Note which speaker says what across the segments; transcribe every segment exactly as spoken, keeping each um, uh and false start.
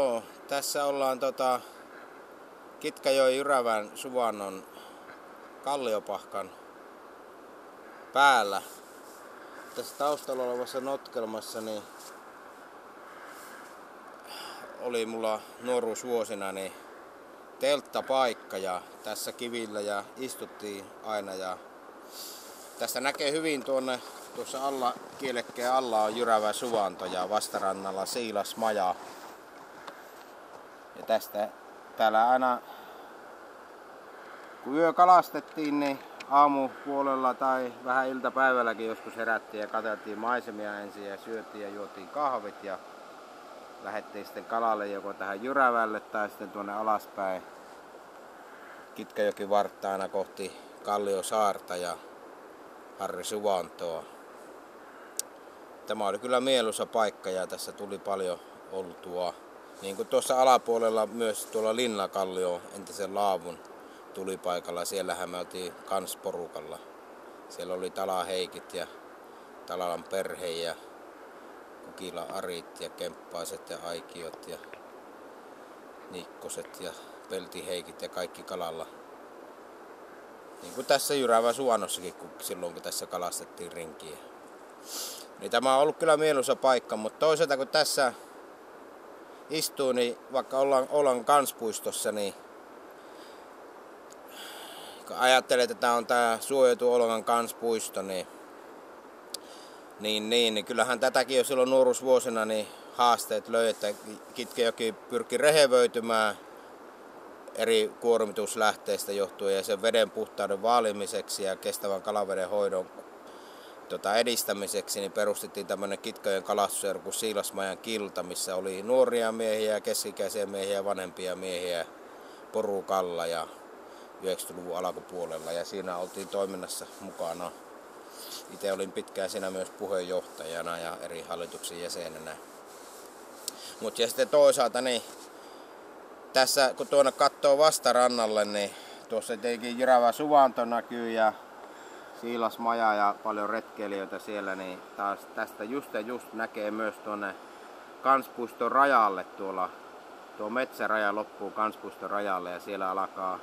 Speaker 1: Joo, tässä ollaan tota Kitkajoen Jyrävän Suvannon Kalliopahkan päällä. Tässä taustalla olevassa notkelmassa niin oli mulla nuoruusvuosina niin telttapaikka ja tässä kivillä ja istuttiin aina ja tästä näkee hyvin tuonne tuossa alla, kielekkeen alla on Jyrävän Suvanto ja vastarannalla Siilasmaja. Ja tästä täällä aina kun yö kalastettiin niin aamupuolella tai vähän iltapäivälläkin joskus herättiin ja katseltiin maisemia ensin ja syötiin ja juotiin kahvit ja lähdettiin sitten kalalle joko tähän Jyrävälle tai sitten tuonne alaspäin Kitkajoki varttaana kohti Kalliosaarta ja Harri Suvantoa. Tämä oli kyllä mieluisa paikka ja tässä tuli paljon oltua. Niin kuin tuossa alapuolella myös tuolla Linnakallio entisen laavun tulipaikalla, siellähän me oltiin kans porukalla. Siellä oli Tala Heikit ja Talalan perhe ja Kukila Arit ja Kemppaiset ja Aikiot ja Nikkoset ja Pelti Heikit ja kaikki kalalla. Niin kuin tässä Jyrävän Suvannossakin, kun silloin kun tässä kalastettiin rinkiä. Niin tämä on ollut kyllä mieluisa paikka, mutta toisaalta kun tässä istuu, niin vaikka ollaan, ollaan kansallispuistossa, niin kun ajattelee, että tämä on tämä suojeltu Oulangan kansallispuisto, niin, niin, niin, niin kyllähän tätäkin jo silloin nuoruusvuosina niin haasteet löi, että Kitkajoki pyrki rehevöitymään eri kuormituslähteistä johtuen ja sen veden puhtauden vaalimiseksi ja kestävän kalaveden hoidon tota, edistämiseksi, niin perustettiin tämmöinen Kitkajoen kalastusseura kuin Siilasmajan kilta, missä oli nuoria miehiä, keski-ikäisiä miehiä ja vanhempia miehiä porukalla ja yhdeksänkymmentäluvun alkupuolella ja siinä oltiin toiminnassa mukana. Itse olin pitkään siinä myös puheenjohtajana ja eri hallituksen jäsenenä. Mutta ja sitten toisaalta niin tässä kun tuonne katsoo vastarannalle, niin tuossa tietenkin Jyrävän Suvanto näkyy ja Siilasmaja ja paljon retkeilijöitä siellä, niin taas tästä just ja just näkee myös tuonne kansallispuiston rajalle tuolla. Tuo metsäraja loppuu kansallispuiston rajalle ja siellä alkaa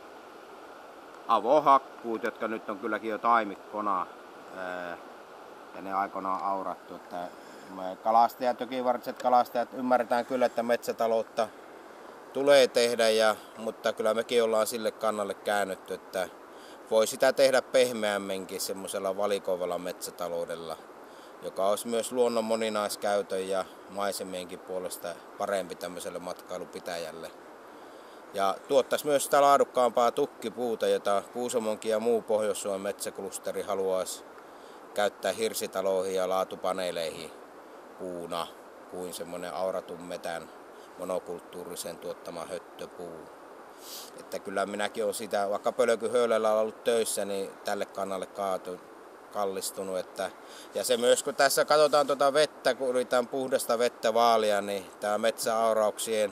Speaker 1: avohakkuut, jotka nyt on kylläkin jo taimikkona ja ne aikoinaan aurattu. Että me kalastajat, jokivartiset kalastajat ymmärretään kyllä, että metsätaloutta tulee tehdä, ja, mutta kyllä mekin ollaan sille kannalle käännytty, että voi sitä tehdä pehmeämminkin semmoisella valikoivalla metsätaloudella, joka olisi myös luonnon moninaiskäytön ja maisemienkin puolesta parempi tämmöiselle matkailupitäjälle. Ja tuottaisi myös sitä laadukkaampaa tukkipuuta, jota Kuusamonkin ja muu Pohjois-Suomen metsäklusteri haluaisi käyttää hirsitaloihin ja laatupaneeleihin puuna kuin semmoinen auratun metän monokulttuurisen tuottama höttöpuu. Että kyllä minäkin olen sitä, vaikka Pölkyhöylällä on ollut töissä, niin tälle kannalle kaatu, kallistunut. Että, ja se myös, kun tässä katsotaan tuota vettä, kun yritetään puhdasta vettä vaalia, niin tämä metsäaurauksien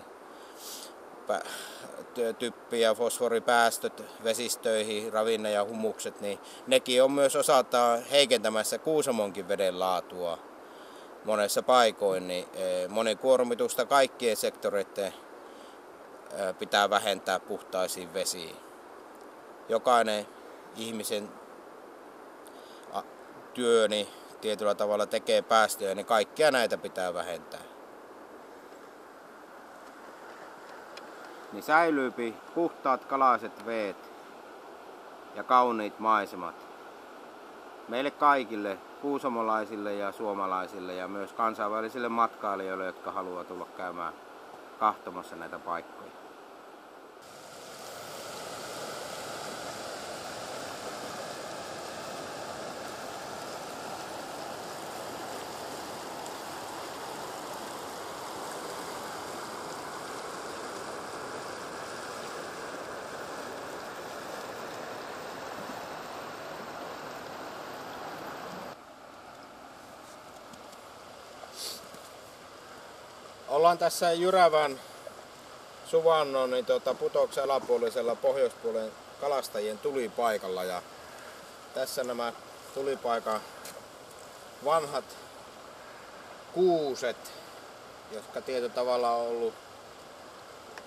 Speaker 1: typpi- ja fosforipäästöt vesistöihin, ravinne ja humukset, niin nekin on myös osaltaan heikentämässä Kuusamonkin veden laatua monessa paikoin. Niin monikuormitusta kaikkien sektoreiden pitää vähentää puhtaisiin vesiin. Jokainen ihmisen työ niin tietyllä tavalla tekee päästöjä, niin kaikkia näitä pitää vähentää. Niin säilyypi puhtaat kalaiset veet ja kauniit maisemat meille kaikille kuusamolaisille ja suomalaisille ja myös kansainvälisille matkailijoille, jotka haluavat tulla käymään katsomassa näitä paikkoja. Ollaan tässä Jyrävän Suvannon niin tuota, Putoksen alapuolisella pohjoispuolen kalastajien tulipaikalla ja tässä nämä tulipaikan vanhat kuuset, jotka tietyllä tavalla on ollut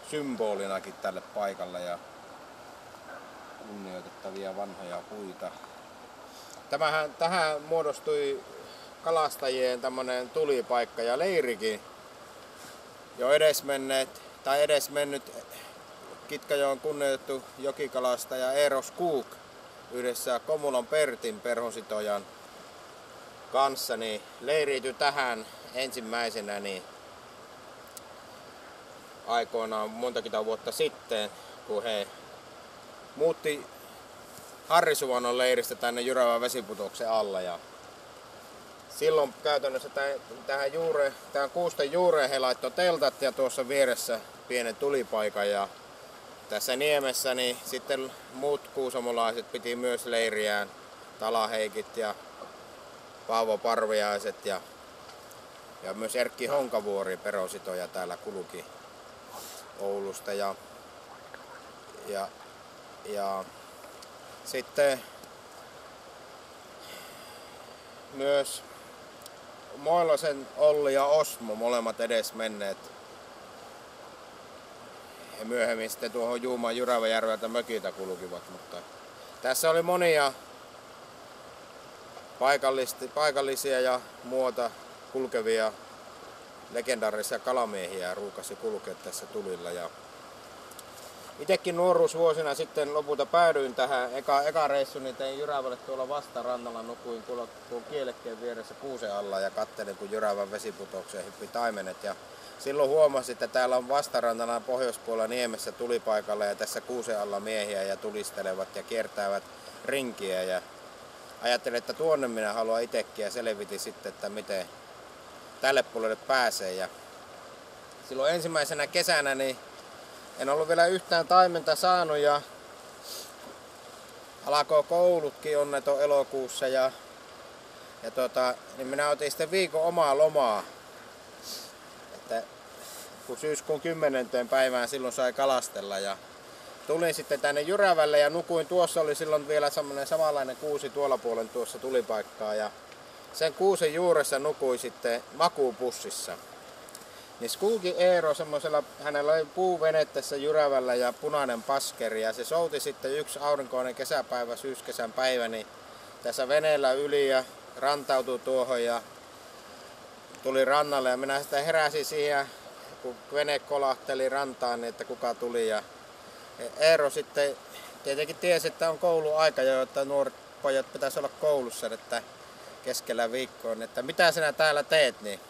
Speaker 1: symbolinakin tälle paikalle ja kunnioitettavia vanhoja puita. Tämähän, tähän muodostui kalastajien tämmönen tulipaikka ja leirikin. Jo edesmenneet tai edesmennyt Kitkajoen kunnioitettu jokikalastaja Eero Skog yhdessä Komulan Pertin perhositojan kanssa niin leiriytyi tähän ensimmäisenä niin aikoinaan montakymmentä vuotta sitten, kun he muutti Harrisuvannon leiristä tänne Jyrävän vesiputoksen alla. Ja silloin käytännössä tähän, juure, tähän kuusten juureen he laittoi teltat ja tuossa vieressä pienen tulipaikan. Ja tässä Niemessä niin sitten muut kuusamolaiset piti myös leiriään, Talaheikit ja Paavo Parviaiset ja, ja myös Erkki Honkavuori perositoja täällä kulki Oulusta. Ja, ja, ja sitten myös Moilasen Olli ja Osmo, molemmat edesmenneet. Ja myöhemmin sitten tuohon Juuman Jyräväjärveltä mökiltä kulkivat, mutta tässä oli monia paikallisia ja muuta kulkevia legendaarisia kalamiehiä ruukasi kulkea tässä tulilla. Ja itekin nuoruusvuosina sitten lopulta päädyin tähän eka, eka reissuni tein Jyrävälle tuolla vastarannalla, nukuin tuolla tuon kielekkeen vieressä kuusen alla ja kattelin kun Jyrävän vesiputoukseen hyppi taimenet. Ja silloin huomasin, että täällä on vastarantana pohjoispuolella Niemessä tulipaikalla ja tässä kuusen alla miehiä ja tulistelevat ja kiertävät rinkiä. Ja ajattelin, että tuonne minä haluan itsekin ja selvitin sitten, että miten tälle puolelle pääsee. Ja silloin ensimmäisenä kesänä niin en ollut vielä yhtään taimenta saanut ja alkoi koulutkin onneton elokuussa ja, ja tota, niin minä otin sitten viikon omaa lomaa. Että kun syyskuun kymmenenteen päivään silloin sai kalastella ja tulin sitten tänne Jyrävälle ja nukuin. Tuossa oli silloin vielä semmoinen samanlainen kuusi tuolla puolen tuossa tulipaikkaa ja sen kuusen juuressa nukuin sitten makuupussissa. Niin Skogin Eero semmoisella, hänellä oli puuvene tässä Jyrävällä ja punainen paskeri ja se souti sitten yksi aurinkoinen kesäpäivä, syyskesän päivä, niin tässä veneellä yli ja rantautui tuohon ja tuli rannalle ja minä sitten heräsin siihen, kun vene kolahteli rantaan, niin että kuka tuli ja Eero sitten tietenkin tiesi, että on kouluaika jo, että nuoret pojat pitäisi olla koulussa, että keskellä viikkoon, että mitä sinä täällä teet, niin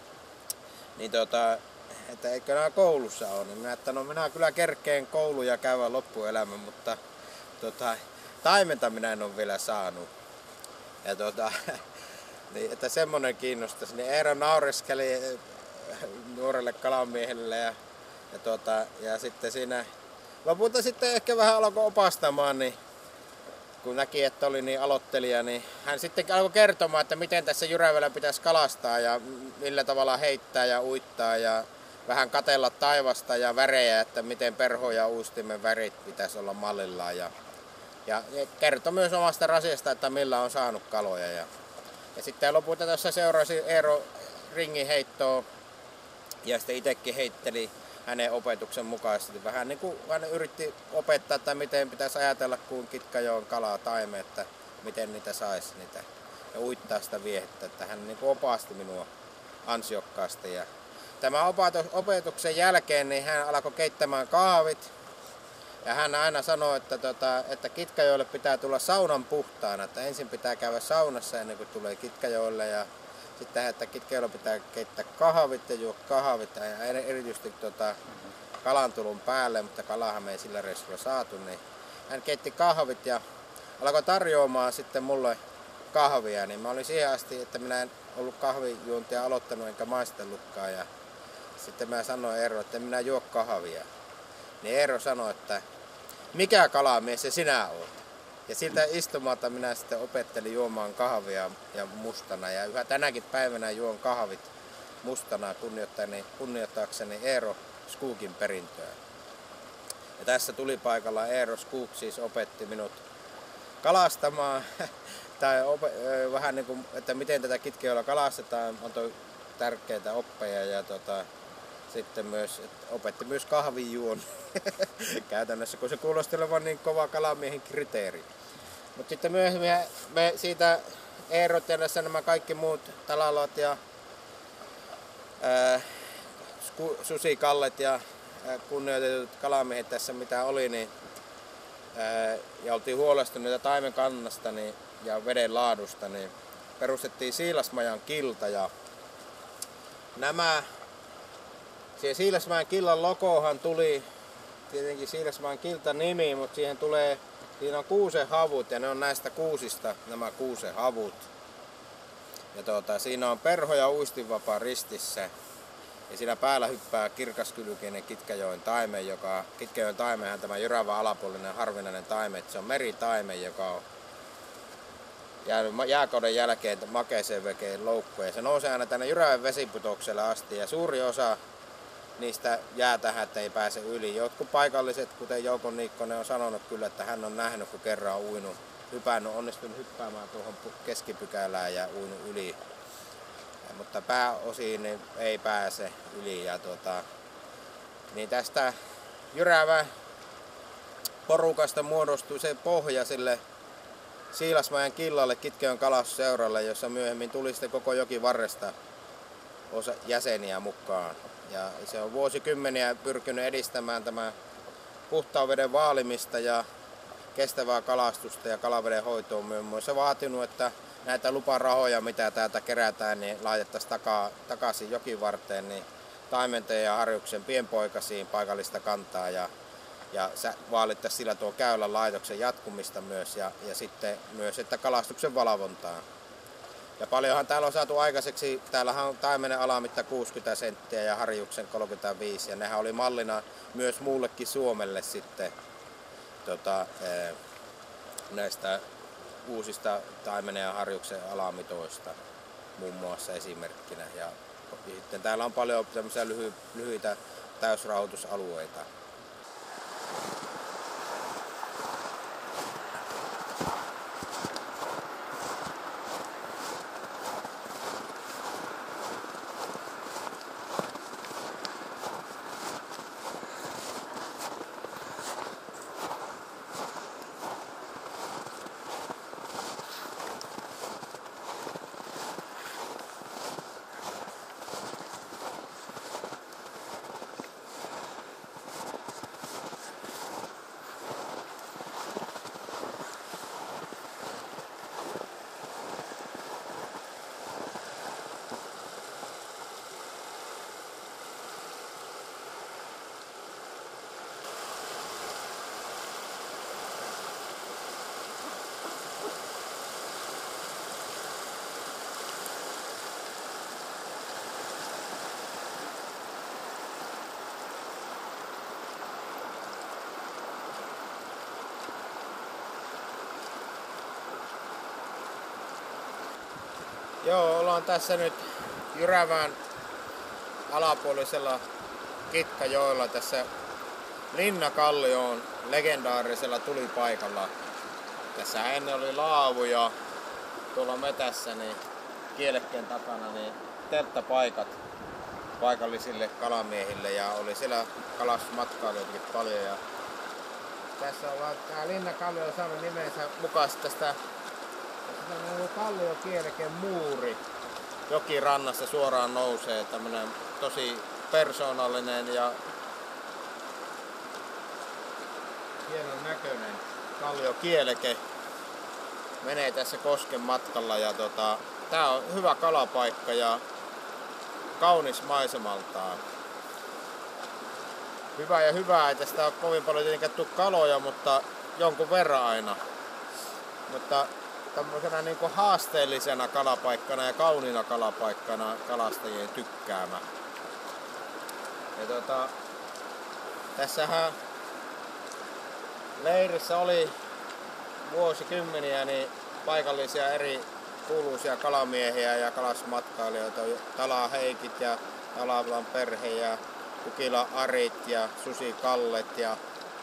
Speaker 1: Niin tota, että eikö nämä koulussa ole, niin minä, että no minä kyllä kerkeen kouluja käydä loppuelämän, mutta tota, taimenta minä en ole vielä saanut. Ja tota, niin, että semmonen kiinnostaisi. Niin Eero naureskeli nuorelle kalamiehelle ja, ja, tota, ja sitten siinä lopulta sitten ehkä vähän alkoi opastamaan, niin kun näki, että oli niin aloittelija, niin hän sitten alkoi kertomaan, että miten tässä Jyrävällä pitäisi kalastaa ja millä tavalla heittää ja uittaa ja vähän katella taivasta ja värejä, että miten perho ja uistimen värit pitäisi olla mallillaan. Ja, ja kertoi myös omasta rasiasta, että millä on saanut kaloja. Ja, ja sitten lopulta tässä seurasi Eero ringin heittoa ja sitten itsekin heitteli hänen opetuksen mukaisesti. Vähän niin kuin hän yritti opettaa, että miten pitäisi ajatella, kun Kitkajoen kalaa taime, että miten niitä saisi niitä ja uittaa sitä viehettä. Että hän niin kuin opasti minua ansiokkaasti. Ja tämän opetuksen jälkeen niin hän alkoi keittämään kahvit. Ja hän aina sanoi, että, tota, että Kitkajoelle pitää tulla saunan puhtaana. Että ensin pitää käydä saunassa ennen kuin tulee Kitkajoelle. Ja sitten, että Kitkajoella pitää keittää kahvit ja juo kahvit. Ja erityisesti tota, kalantulun päälle, mutta kalahan me ei sillä reissulla saatu. Niin hän keitti kahvit ja alkoi tarjoamaan sitten mulle kahvia. Niin mä olin siihen asti, että minä en ollut kahvijuontia aloittanut enkä maistellutkaan. Ja sitten mä sanoin Eero, että en minä juo kahvia. Niin Eero sanoi, että mikä kalamies se sinä olet? Ja siltä istumalta minä sitten opettelin juomaan kahvia ja mustana. Ja yhä tänäkin päivänä juon kahvit mustana kunnioittaakseni Eero Skogin perintöä. Ja tässä tulipaikalla Eero Skog siis opetti minut kalastamaan. tai ope, vähän niin kuin, että miten tätä Kitkajoella kalastetaan, on toi tärkeitä oppeja. Ja tota, sitten myös, opetti myös kahvinjuon käytännössä, kun se kuulosti olevan niin kova kalamiehen kriteeri. Mutta sitten myöhemmin me siitä Eerotelassa nämä kaikki muut talalot ja ää, susikallet ja ää, kunnioitetut kalamiehet tässä mitä oli, niin, ää, ja oltiin huolestuneita taimen kannasta niin, ja veden laadusta, niin perustettiin Siilasmajan kilta ja nämä, siihen Siilasmäen killan logohan tuli tietenkin Siilasmäen kilta nimi, mutta siihen tulee, siinä on kuusenhavut ja ne on näistä kuusista nämä kuusenhavut. Ja tuota, siinä on perho ja uistinvapaa ristissä ja siinä päällä hyppää kirkaskylkeinen Kitkäjoen taimen, joka Kitkäjoen taimenhan tämä jyrävä alapuolinen harvinainen taime, se on meritaimen, joka on jäänyt jääkauden jälkeen makeeseen vekeen loukkuun ja se nousee aina tänne Jyrävän vesiputokselle asti ja suuri osa niistä jää tähän, että ei pääse yli. Jotkut paikalliset, kuten Joukon Niikkonen on sanonut kyllä, että hän on nähnyt, kun kerran on uinut, hypännyt, onnistunut hyppäämään tuohon keskipykälään ja uinut yli. Ja, mutta pääosiin niin ei pääse yli. Ja tuota, niin tästä Jyrävän porukasta muodostui se pohja sille Siilasmäen killalle Kitkäjoen kalastusseuralle, jossa myöhemmin tuli sitten koko jokivarresta osa jäseniä mukaan. Ja se on vuosikymmeniä pyrkinyt edistämään tämä puhtaan veden vaalimista ja kestävää kalastusta ja kalaveden hoitoa muun muassa vaatinut, että näitä luparahoja, mitä täältä kerätään, niin laitettaisiin taka, takaisin jokivarteen niin taimenten ja harjuksen pienpoikasiin paikallista kantaa ja, ja vaalittaisiin sillä tuo Käylän laitoksen jatkumista myös ja, ja sitten myös, että kalastuksen valvontaa. Ja paljonhan täällä on saatu aikaiseksi, täällähän on taimenen alamitta kuusikymmentä senttiä ja harjuksen kolmekymmentäviisi ja nehän oli mallina myös muullekin Suomelle sitten tota, näistä uusista taimenen ja harjuksen alamitoista muun muassa esimerkkinä. Ja sitten täällä on paljon tämmöisiä lyhy, lyhyitä täysrauhoitusalueita. Joo, ollaan tässä nyt Jyrävän alapuolisella Kitkäjoella tässä Linnakallion legendaarisella tulipaikalla. Tässä ennen oli laavuja tuolla metässä niin kielekkeen takana niin telttapaikat paikallisille kalamiehille ja oli siellä kalastusmatkailijoitakin paljon. Ja tässä ollaan, tää Linnakallio on saanut nimensä mukaisesti tästä kalliokieleken muuri jokirannassa suoraan nousee, tämmönen tosi persoonallinen ja hienon näköinen kalliokieleke menee tässä kosken matkalla ja tota, tää on hyvä kalapaikka ja kaunis maisemaltaan. Hyvä ja hyvää, ei tästä ole kovin paljon tietenkään tuu kaloja, mutta jonkun verran aina. Mutta tämmöisenä niin kuin haasteellisena kalapaikkana ja kauniina kalapaikkana kalastajien tykkäämä. Ja tota, tässähän leirissä oli vuosikymmeniä niin paikallisia eri kuuluisia kalamiehiä ja kalasmatkailijoita, Tala Heikit ja Talavan perhe ja Kukila Arit ja Susi Kallet ja,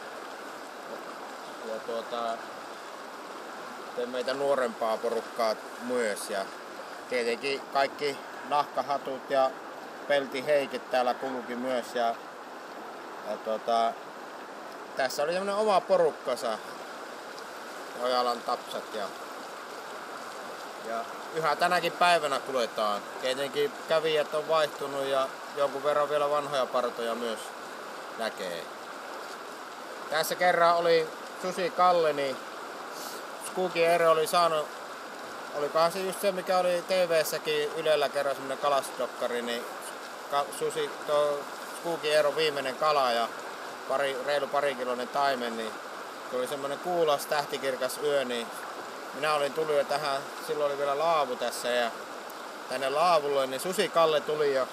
Speaker 1: ja tuota, meitä nuorempaa porukkaa myös ja tietenkin kaikki nahkahatut ja Pelti Heikki täällä kulki myös ja, ja tota, tässä oli semmonen oma porukkansa. Ojalan Tapsat ja, ja yhä tänäkin päivänä kuljetaan. Tietenkin kävijät on vaihtunut ja jonkun verran vielä vanhoja partoja myös näkee. Tässä kerran oli Susi Kalle, niin Skuukin Eero oli saanut, olikohan se just se mikä oli T V:ssäkin Ylellä kerran semmonen kalastusdokkari, niin Susi, tuo Skuukin Eero viimeinen kala ja pari, reilu parikiloinen taimen, niin tuli semmonen kuulas tähtikirkas yö, niin minä olin tullut jo tähän, silloin oli vielä laavu tässä ja tänne laavulle, niin Susi Kalle tuli jo.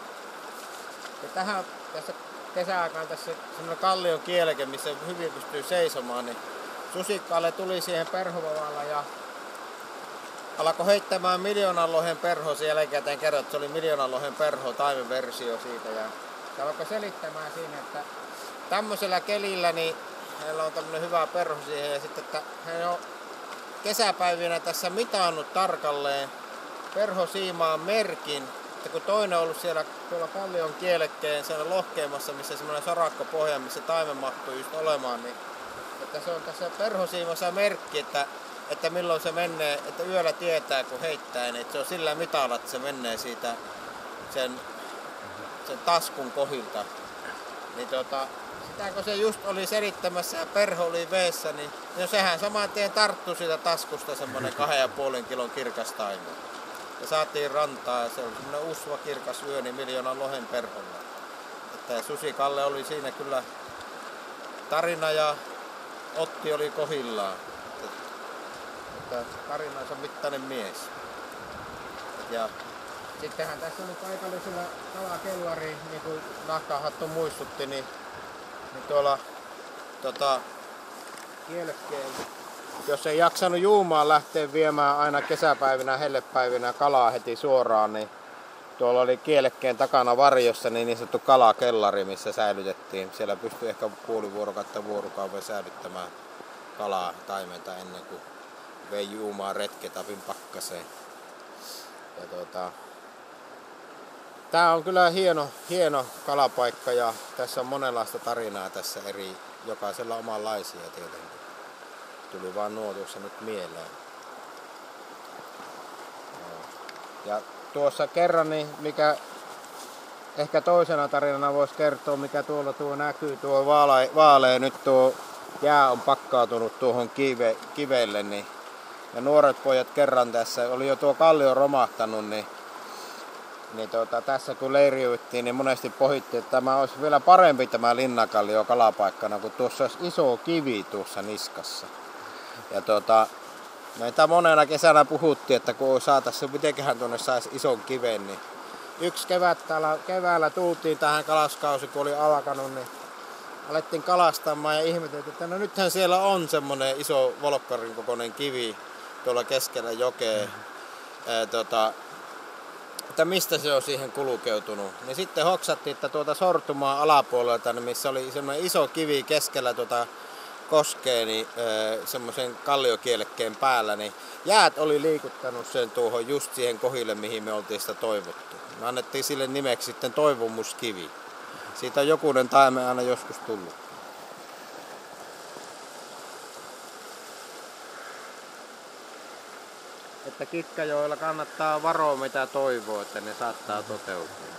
Speaker 1: Ja tähän tässä kesäaikaan tässä semmonen kallion kieleke, missä hyvin pystyy seisomaan, niin Susi Kalle tuli siihen perhovavalle ja alkoi heittämään miljoonan lohen perho, sen jälkikäteen kerran, että se oli miljoonan lohen perho, taimenversio siitä ja se alkoi selittämään siinä, että tämmöisellä kelillä niin heillä on tämmönen hyvä perho siihen ja sitten, että he on kesäpäivinä tässä mitannut tarkalleen perhosiimaan merkin, että kun toinen on ollut siellä tuolla kallion kielekkeen siellä lohkeimassa, missä semmoinen sorakkopohja, missä taimen mahtuu just olemaan, niin että se on tässä perhosiimassa merkki, että, että milloin se menee, että yöllä tietää kun heittää, niin että se on sillä mitalla, että se menee siitä sen, sen taskun kohilta. Niin tota, sitä kun se just oli selittämässä ja perho oli veessä, niin no sehän saman tien tarttui siitä taskusta semmonen kahden ja puolen kilon kirkas taimen. Ja saatiin rantaa ja se oli semmonen usva kirkas yö, niin miljoonan lohen perholla. Että Susi Kalle oli siinä kyllä tarina ja otti oli kohillaan. Että tarinansa mittainen mies. Ja sittenhän tässä oli paikallisella kalakellari, niin kuin Nahkahattu muistutti, niin, niin tuolla tota, kielekkeen, jos ei jaksanut juumaan lähteä viemään aina kesäpäivinä, hellepäivinä kalaa heti suoraan, niin tuolla oli kielekkeen takana varjossa niin, niin sanottu kalakellari, missä säilytettiin. Siellä pystyi ehkä puoli vuorokautta vuorokauden säilyttämään kalaa taimenta ennen kuin vei juumaan retketapin pakkaseen. Ja tuota, tää on kyllä hieno, hieno kalapaikka ja tässä on monenlaista tarinaa tässä eri, jokaisella omanlaisia tietenkin. Tuli vaan nuo tuossa nyt mieleen. Ja tuossa kerran, niin mikä ehkä toisena tarinana voisi kertoa, mikä tuolla tuo näkyy, tuo vaalea, vaalea nyt tuo jää on pakkautunut tuohon kive, kivelle, niin ja nuoret pojat kerran tässä, oli jo tuo kallio romahtanut, niin, niin tuota, tässä kun leiriyttiin, niin monesti pohittiin, että tämä olisi vielä parempi tämä linnakallio kalapaikkana, kun tuossa olisi iso kivi tuossa niskassa. Ja tuota, meitä monena kesänä puhuttiin, että kun saataisiin, mitenköhän tuonne saisi ison kiven, niin yksi kevät täällä, keväällä tultiin tähän kalaskausi, kun oli alkanut, niin alettiin kalastamaan ja ihmeteltiin, että no nythän siellä on semmoinen iso volkkarin kokoinen kivi tuolla keskellä jokea, ää, tota, että mistä se on siihen kulkeutunut. Niin sitten hoksattiin, että tuota sortumaan alapuolelta, missä oli semmoinen iso kivi keskellä tuota koskee, niin semmoisen kalliokielekkeen päällä, niin jäät oli liikuttanut sen tuohon just siihen kohille, mihin me oltiin sitä toivottu. Me annettiin sille nimeksi sitten toivomuskivi. Siitä on jokunen taime aina joskus tullut. Että Kitkajoella kannattaa varoa mitä toivoo, että ne saattaa toteutua.